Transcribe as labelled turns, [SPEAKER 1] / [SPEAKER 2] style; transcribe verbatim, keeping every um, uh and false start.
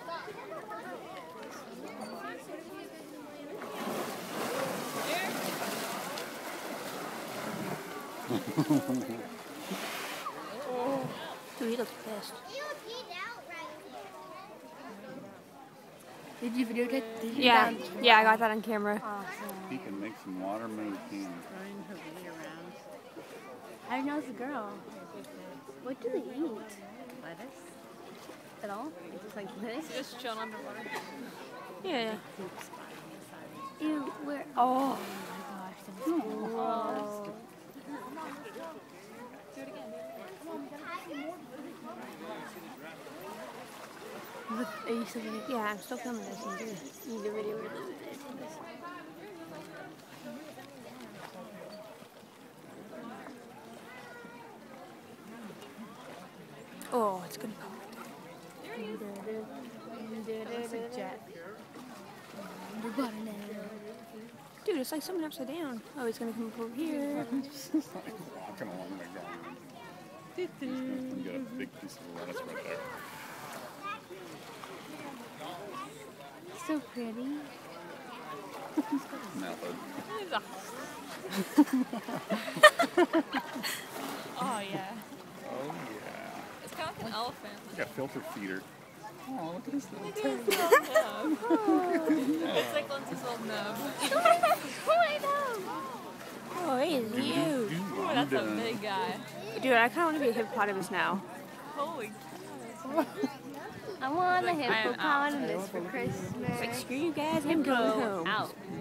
[SPEAKER 1] Dude, he looks pissed. Did you videotape? Did you
[SPEAKER 2] Yeah,
[SPEAKER 1] down?
[SPEAKER 2] yeah, I got that on camera.
[SPEAKER 1] Awesome.
[SPEAKER 3] He can make some water move, can
[SPEAKER 1] How do you know it's a girl? What do they eat?
[SPEAKER 4] Lettuce?
[SPEAKER 1] At all? It's just like this?
[SPEAKER 4] Just chilling underwater.
[SPEAKER 2] Yeah.
[SPEAKER 1] Ew, where?
[SPEAKER 2] Oh.
[SPEAKER 1] Oh my gosh, that was cool.
[SPEAKER 4] Do it again.
[SPEAKER 1] Are you still videoing?
[SPEAKER 2] Yeah, I'm still filming this one, dude.
[SPEAKER 1] You need a video with this.
[SPEAKER 2] Oh, it's gonna go.
[SPEAKER 4] It's a jet.
[SPEAKER 2] Dude, it's like something upside down. Oh, he's gonna come up over here.
[SPEAKER 3] He's like walking along the ground. He's gonna get a big piece of lettuce right there.
[SPEAKER 1] So pretty.
[SPEAKER 3] Method.
[SPEAKER 4] Oh, yeah.
[SPEAKER 3] Oh yeah.
[SPEAKER 4] It's kind of like an elephant.
[SPEAKER 3] Like a filter feeder. Oh, look at this little
[SPEAKER 4] Look at
[SPEAKER 3] tail.
[SPEAKER 4] his little nub. It's like Lindsay's little nub.
[SPEAKER 2] Oh, he is huge.
[SPEAKER 4] Oh, that's a big guy.
[SPEAKER 2] Dude, I kind of want to be a hippopotamus now.
[SPEAKER 4] Holy cow.
[SPEAKER 1] I want a
[SPEAKER 4] Like, I am out.
[SPEAKER 1] hippopotamus for
[SPEAKER 2] It's like,
[SPEAKER 1] Christmas.
[SPEAKER 2] screw you guys, I'm going home.
[SPEAKER 4] Out.